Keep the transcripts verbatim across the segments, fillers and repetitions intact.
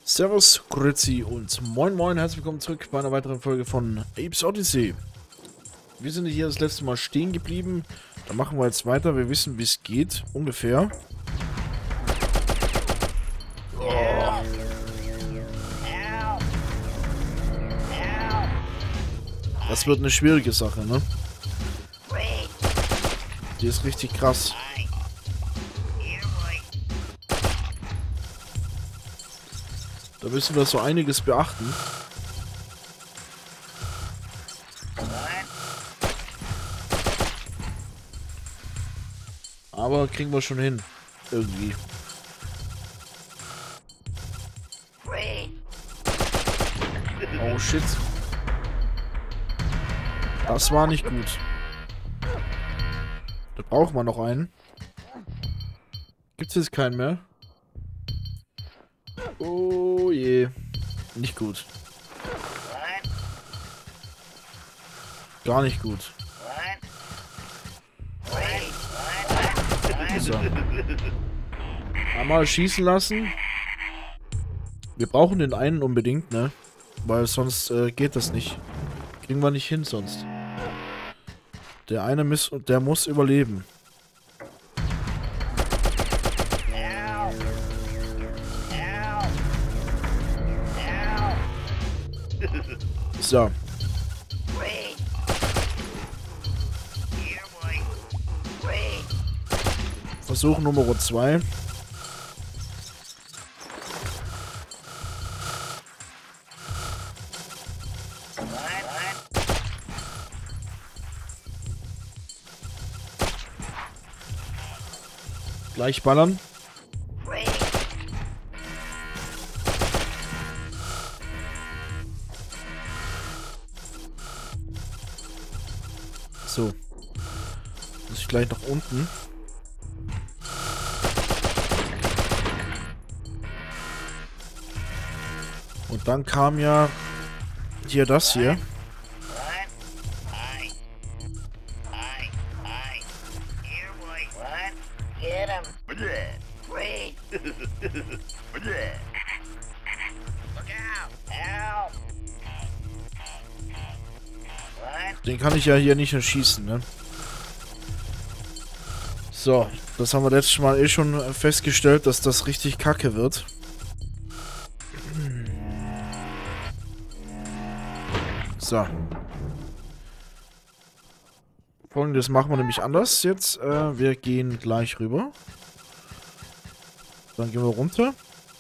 Servus, Grüezi und moin moin, herzlich willkommen zurück bei einer weiteren Folge von Apes Odyssey. Wir sind hier das letzte Mal stehen geblieben, da machen wir jetzt weiter, wir wissen wie es geht, ungefähr. Oh. Das wird eine schwierige Sache, ne? Die ist richtig krass. Da müssen wir so einiges beachten. Aber kriegen wir schon hin. Irgendwie. Oh shit. Das war nicht gut. Da braucht man noch einen. Gibt es jetzt keinen mehr? Oh je. Nicht gut. Gar nicht gut. So. Einmal schießen lassen. Wir brauchen den einen unbedingt, ne? Weil sonst äh, geht das nicht. Kriegen wir nicht hin sonst. Der eine muss, der muss überleben. So. Versuch Nummer zwei. Gleich ballern. So. Muss ich gleich nach unten. Und dann kam ja hier das hier. Den kann ich ja hier nicht erschießen, ne? So, das haben wir letztes Mal eh schon festgestellt, dass das richtig kacke wird. So. Folgendes machen wir nämlich anders jetzt. Äh, wir gehen gleich rüber. Dann gehen wir runter.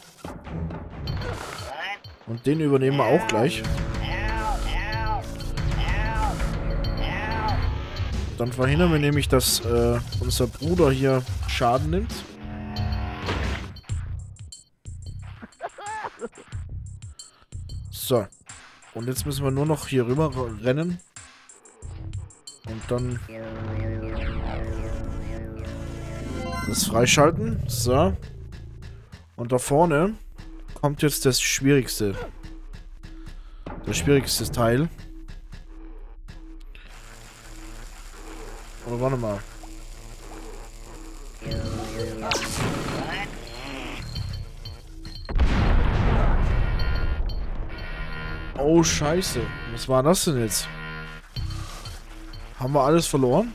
Und den übernehmen wir auch gleich. Dann verhindern wir nämlich, dass äh, unser Bruder hier Schaden nimmt. So. Und jetzt müssen wir nur noch hier rüber rennen. Und dann das freischalten. So. Und da vorne kommt jetzt das Schwierigste. Das schwierigste Teil. Oder warte mal. Oh, scheiße. Was war das denn jetzt? Haben wir alles verloren?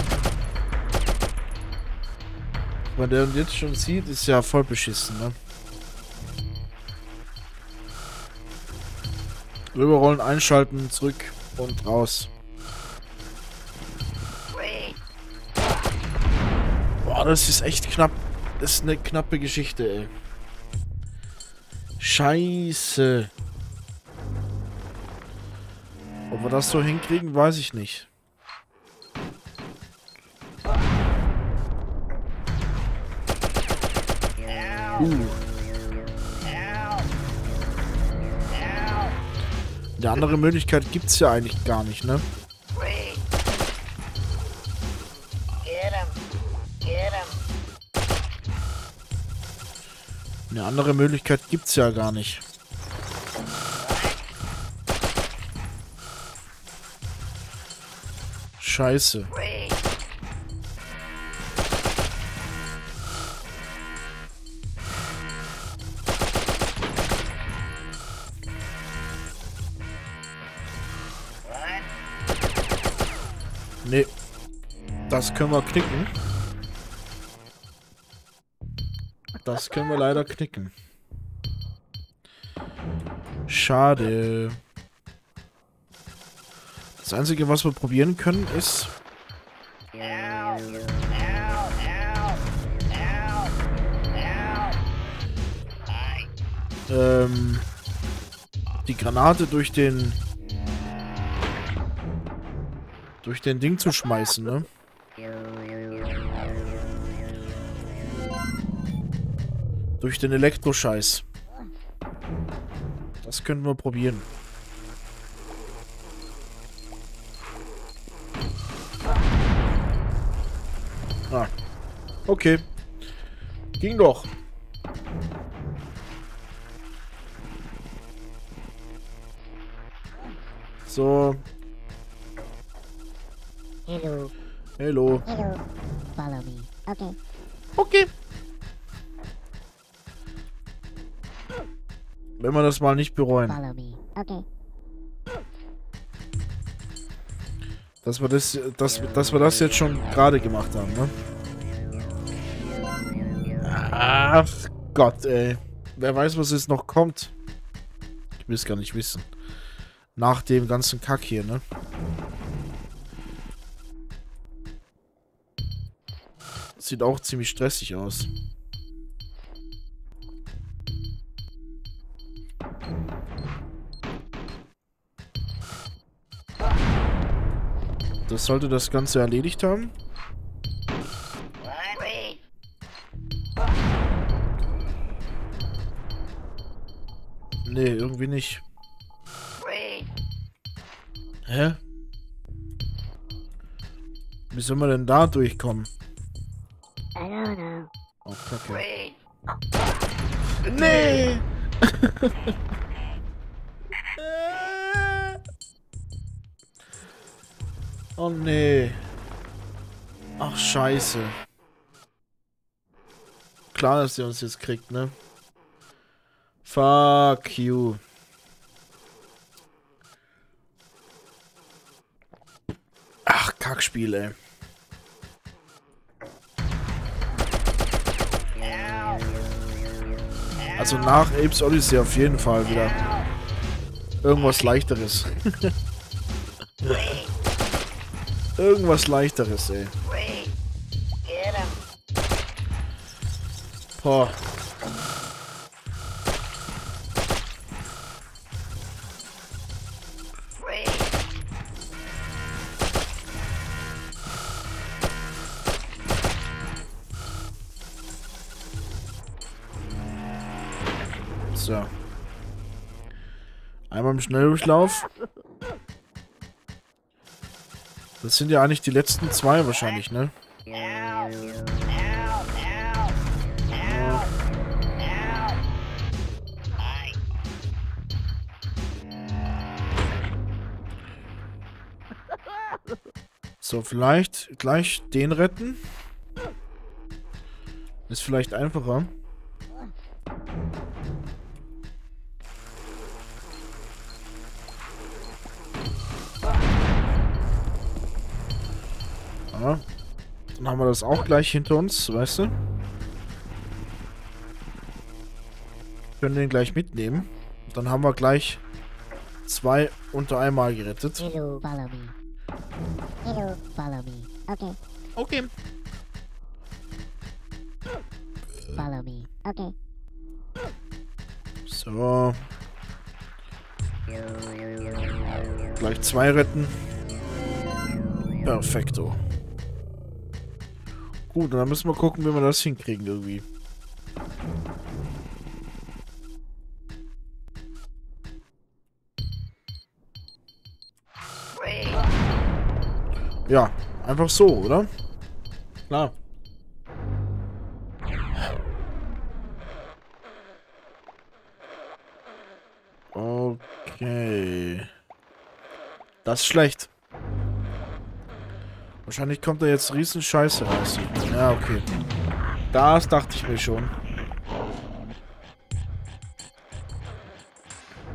Wenn der jetzt schon sieht, ist ja voll beschissen, ne? Rüberrollen, einschalten, zurück und raus. Boah, das ist echt knapp. Das ist eine knappe Geschichte, ey. Scheiße. Ob wir das so hinkriegen, weiß ich nicht. Uh. Eine andere Möglichkeit gibt es ja eigentlich gar nicht, ne? Eine andere Möglichkeit gibt es ja gar nicht. Scheiße. Nee. Das können wir knicken. Das können wir leider knicken. Schade. Das Einzige, was wir probieren können, ist... Ähm... die Granate durch den... durch den Ding zu schmeißen, ne? Durch den Elektroscheiß. Das könnten wir probieren. Ah. Okay. Ging doch. So. Hello. Hello. Hello. Follow me. Okay. Okay. Wenn wir das mal nicht bereuen. Follow me. Okay. Dass wir das, dass, dass wir das jetzt schon gerade gemacht haben, ne? Ach Gott, ey. Wer weiß, was jetzt noch kommt. Ich will es gar nicht wissen. Nach dem ganzen Kack hier, ne? Sieht auch ziemlich stressig aus. Das sollte das Ganze erledigt haben. Nee, irgendwie nicht. Hä? Wie soll man denn da durchkommen? I don't know. Oh, Kacke. Nee! Oh nee. Ach, scheiße. Klar, dass sie uns jetzt kriegt, ne? Fuck you. Ach, Kackspiel, ey. Also nach Apes Odyssey auf jeden Fall wieder irgendwas Leichteres. Irgendwas Leichteres, ey. Boah. So. Einmal im Schnelldurchlauf. Das sind ja eigentlich die letzten zwei wahrscheinlich, ne? Ja. So, vielleicht gleich den retten. Ist vielleicht einfacher. Ja. Dann haben wir das auch gleich hinter uns, weißt du? Können den gleich mitnehmen. Dann haben wir gleich zwei unter einmal gerettet. Hello, follow me. Hello, follow me. Okay. Okay. Follow me. Okay. So. Gleich zwei retten. Perfekto. Gut, dann müssen wir gucken, wie wir das hinkriegen irgendwie. Ja, einfach so, oder? Klar. Okay. Das ist schlecht. Wahrscheinlich kommt da jetzt riesen Scheiße raus. Ja, okay. Das dachte ich mir schon.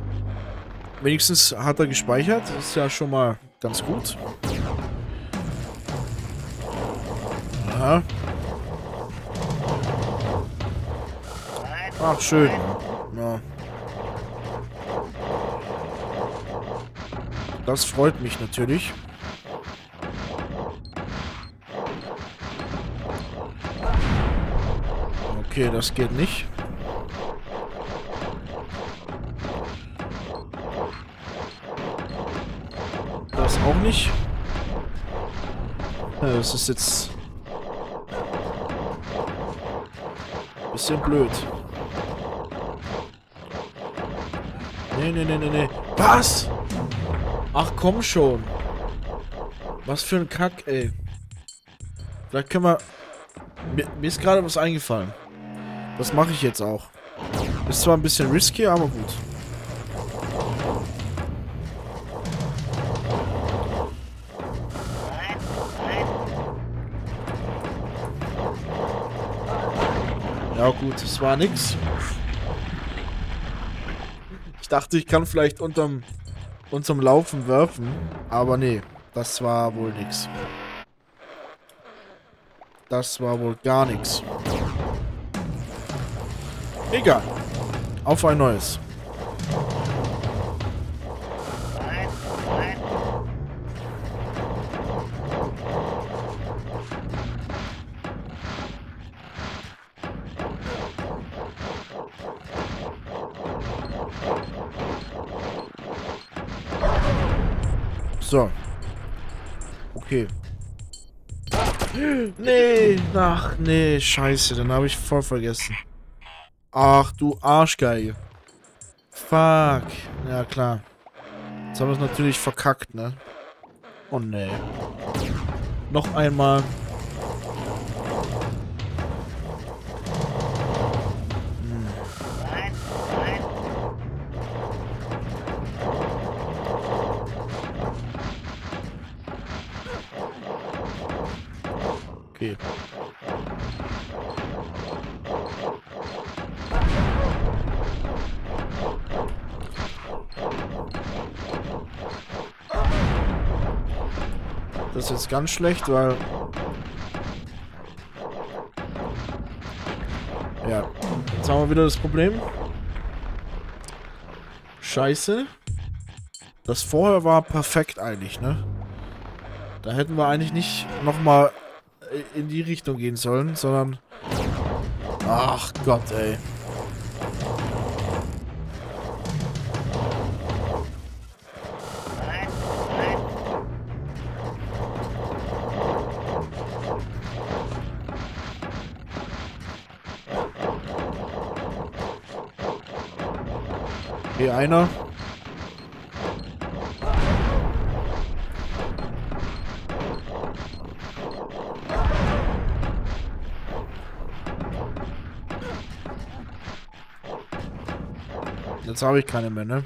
Wenigstens hat er gespeichert. Das ist ja schon mal ganz gut. Aha. Ach, schön. Ja. Das freut mich natürlich. Okay, das geht nicht. Das auch nicht. Ja, das ist jetzt ein bisschen blöd. Nee, nee, nee, nee, nee. Was? Ach, komm schon. Was für ein Kack, ey. Vielleicht können wir... Mir, mir ist gerade was eingefallen. Das mache ich jetzt auch. Ist zwar ein bisschen risky, aber gut. Ja gut, es war nix. Ich dachte, ich kann vielleicht unterm, unterm Laufen werfen, aber nee, das war wohl nix. Das war wohl gar nichts. Egal. Auf ein neues. So. Okay. Nee, ach nee, scheiße, dann habe ich voll vergessen. Ach du Arschgeige. Fuck. Ja klar. Jetzt haben wir es natürlich verkackt, ne? Oh nee. Noch einmal. Hm. Okay. Das ist jetzt ganz schlecht, weil... Ja, jetzt haben wir wieder das Problem. Scheiße. Das vorher war perfekt eigentlich, ne? Da hätten wir eigentlich nicht nochmal in die Richtung gehen sollen, sondern... Ach Gott, ey. Okay, einer. Jetzt habe ich keine mehr, ne?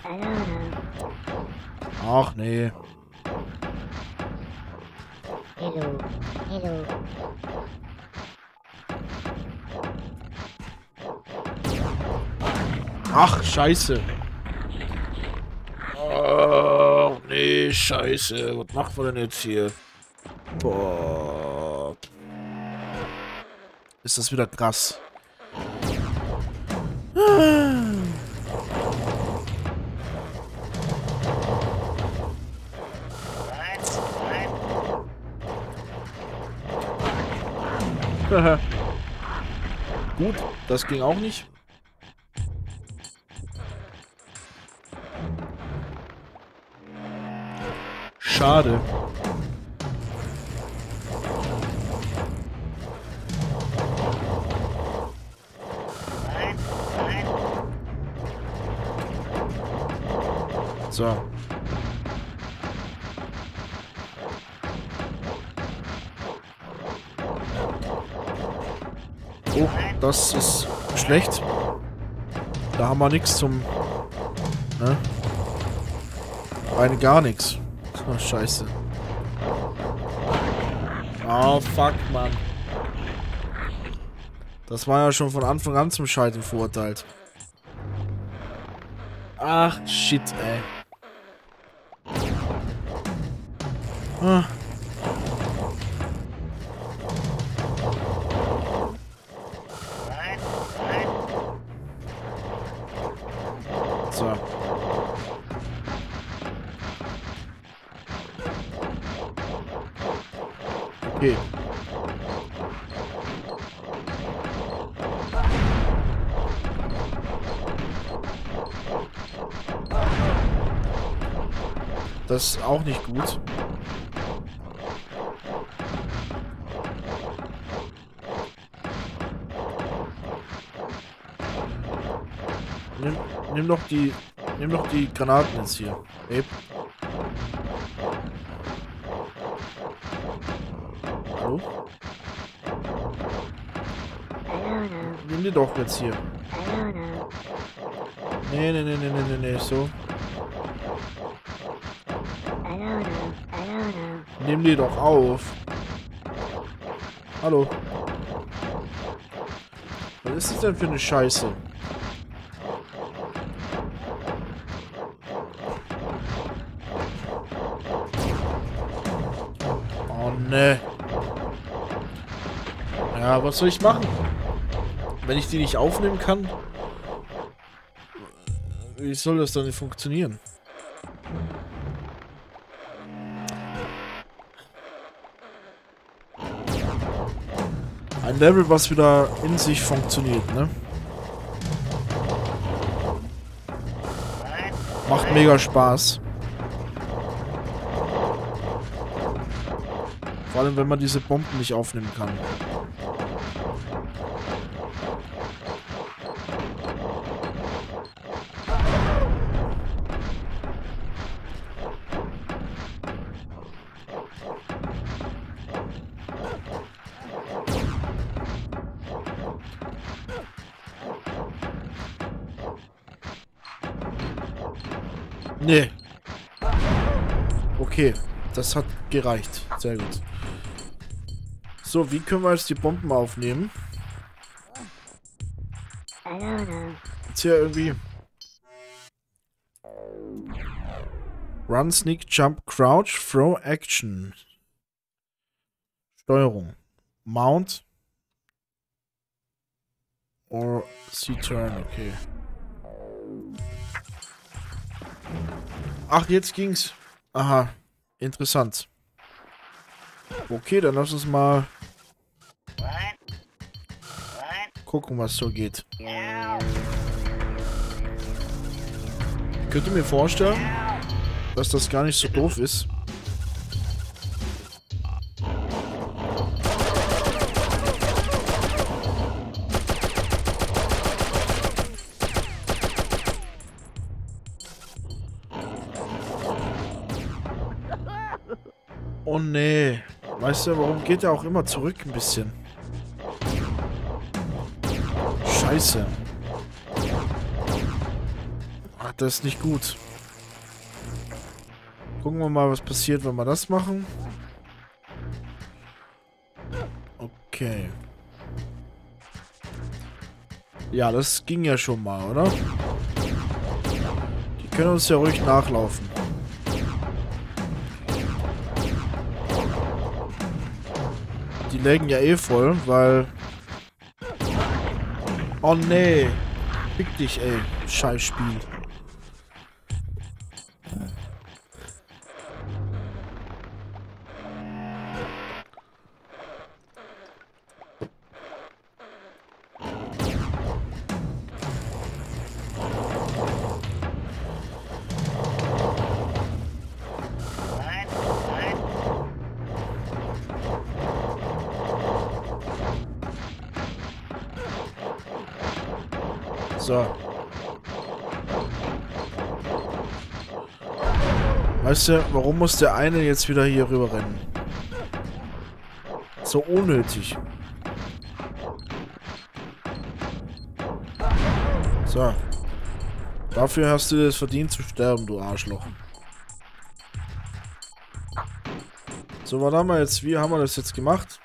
Ach nee. Hello. Hello. Ach, scheiße. Oh, nee, scheiße. Was macht man denn jetzt hier? Boah. Ist das wieder krass. Gut, das ging auch nicht. Schade. So. Oh, das ist schlecht. Da haben wir nichts zum... Ne? Rein gar nichts. Oh, scheiße. Oh, fuck, Mann. Das war ja schon von Anfang an zum Scheitern verurteilt. Ach, shit, ey. Ah. So. Okay. Das ist auch nicht gut. Nimm, nimm doch die, nimm doch die Granaten jetzt hier. Ey. Hallo? Nimm die doch jetzt hier. Nee, nee, nee, nee, nee, nee, nee, so. Nimm die doch auf. Hallo. Was ist das denn für eine Scheiße? Oh ne. Ja, was soll ich machen? Wenn ich die nicht aufnehmen kann? Wie soll das dann nicht funktionieren? Ein Level, was wieder in sich funktioniert, ne? Macht mega Spaß. Vor allem, wenn man diese Bomben nicht aufnehmen kann. Nee. Okay, das hat gereicht. Sehr gut. So, wie können wir jetzt die Bomben aufnehmen? Jetzt hier irgendwie... Run, Sneak, Jump, Crouch, Throw, Action. Steuerung. Mount. Or C-Turn, okay. Ach, jetzt ging's. Aha, interessant. Okay, dann lass uns mal gucken, was so geht. Ich könnte mir vorstellen, dass das gar nicht so doof ist. Oh nee. Weißt du, warum geht er auch immer zurück ein bisschen? Scheiße. Ach, das ist nicht gut. Gucken wir mal, was passiert, wenn wir das machen. Okay. Ja, das ging ja schon mal, oder? Die können uns ja ruhig nachlaufen. Die legen ja eh voll, weil... Oh nee. Fick dich, ey. Scheiß Spiel. So. Weißt du, warum muss der eine jetzt wieder hier rüber rennen? So unnötig. So. Dafür hast du es verdient zu sterben, du Arschloch. So, was haben wir jetzt? Wie haben wir das jetzt gemacht?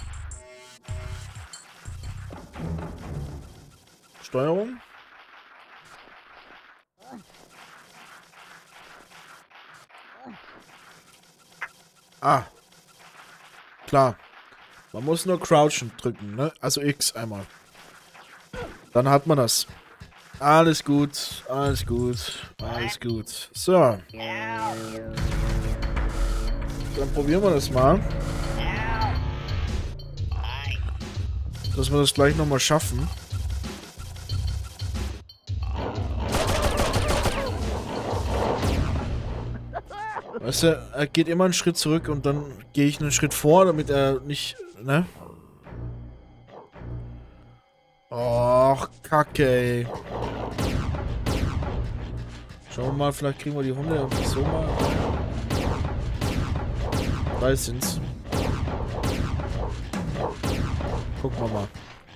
Steuerung. Ah. Klar. Man muss nur Crouchen drücken, ne? Also X einmal. Dann hat man das. Alles gut, alles gut, alles gut. So. Dann probieren wir das mal. Dass wir das gleich nochmal schaffen. Weißt du, er geht immer einen Schritt zurück und dann gehe ich einen Schritt vor, damit er nicht, ne? Och, Kacke, ey. Schauen wir mal, vielleicht kriegen wir die Hunde irgendwie so mal. Drei sind's. Gucken wir mal.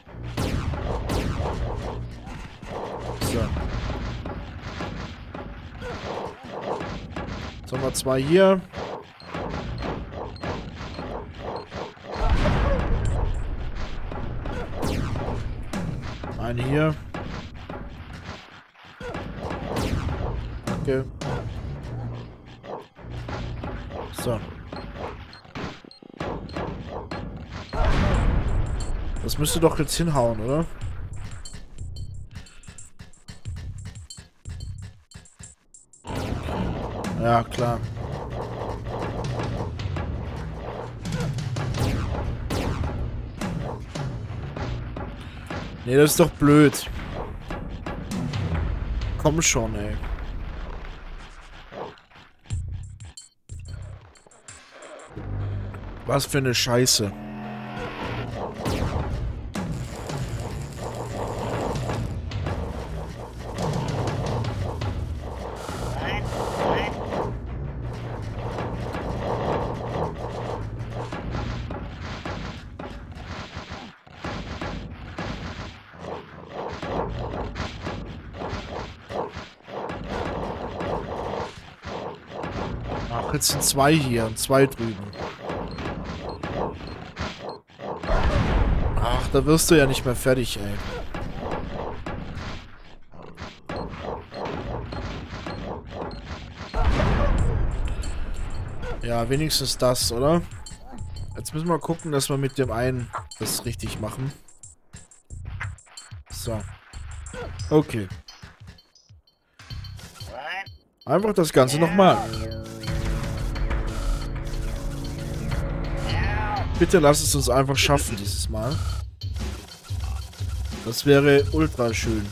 So. Jetzt haben wir zwei hier. Eine hier. Okay. So. Das müsste doch jetzt hinhauen, oder? Ja, klar. Nee, das ist doch blöd. Komm schon, ey. Was für eine Scheiße. Ach, jetzt sind zwei hier und zwei drüben. Ach, da wirst du ja nicht mehr fertig, ey. Ja, wenigstens das, oder? Jetzt müssen wir gucken, dass wir mit dem einen das richtig machen. So. Okay. Einfach das Ganze nochmal. Bitte lass es uns einfach schaffen dieses Mal. Das wäre ultra schön.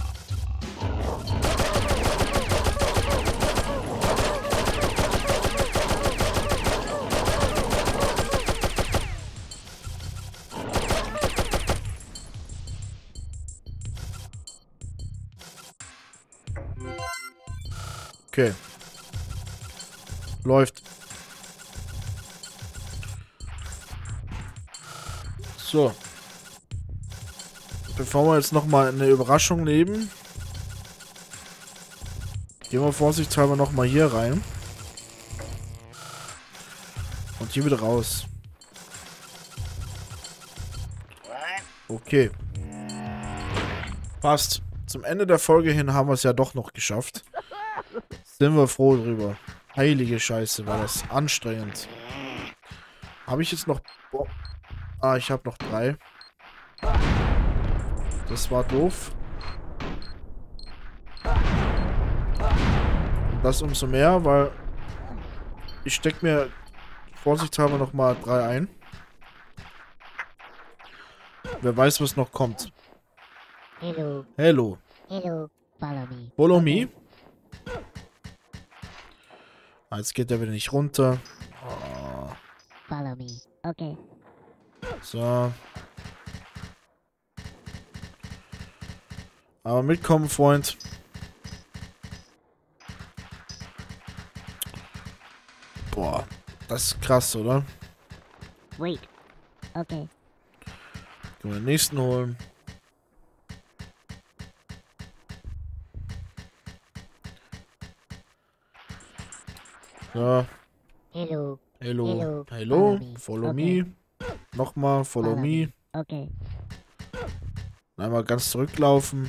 Okay. Läuft. So. Bevor wir jetzt nochmal eine Überraschung nehmen, gehen wir vorsichtshalber nochmal hier rein. Und hier wieder raus. Okay. Passt. Zum Ende der Folge hin haben wir es ja doch noch geschafft. Sind wir froh drüber. Heilige Scheiße, war das anstrengend. Habe ich jetzt noch... Boah. Ah, ich habe noch drei. Das war doof. Das umso mehr, weil ich stecke mir vorsichtshalber noch mal drei ein. Wer weiß, was noch kommt. Hello. Hello. Hello. Follow me. Follow me. Ah, jetzt geht er wieder nicht runter. Oh. Follow me. Okay. So. Aber mitkommen, Freund. Boah, das ist krass, oder? Wait. Okay. Können wir den nächsten holen. So. Hello. Hello. Hello. Hello. Follow me. Follow Okay. me. Nochmal, follow Follow me. me. Okay. Einmal ganz zurücklaufen.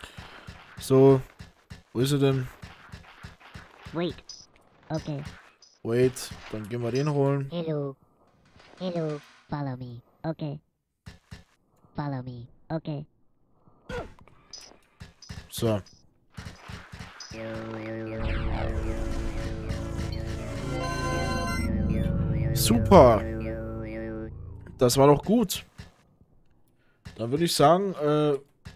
So. Wo ist er denn? Wait. Okay. Wait, dann gehen wir den holen. Hello. Hello. Follow me. Okay. Follow me. Okay. So. Super. Das war doch gut. Dann würde ich sagen, äh...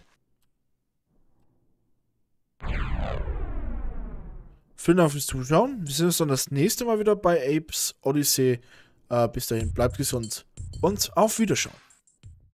vielen Dank fürs Zuschauen. Wir sehen uns dann das nächste Mal wieder bei Apes Odyssey. Äh, bis dahin, bleibt gesund und auf Wiederschauen.